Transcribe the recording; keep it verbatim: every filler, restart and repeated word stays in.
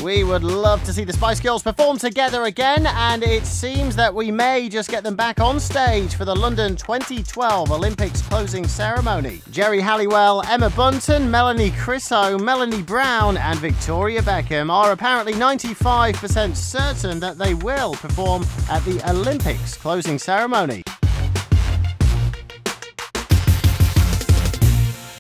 We would love to see the Spice Girls perform together again, and it seems that we may just get them back on stage for the London twenty twelve Olympics closing ceremony. Jerry Halliwell, Emma Bunton, Melanie Crisso, Melanie Brown, and Victoria Beckham are apparently ninety-five percent certain that they will perform at the Olympics closing ceremony.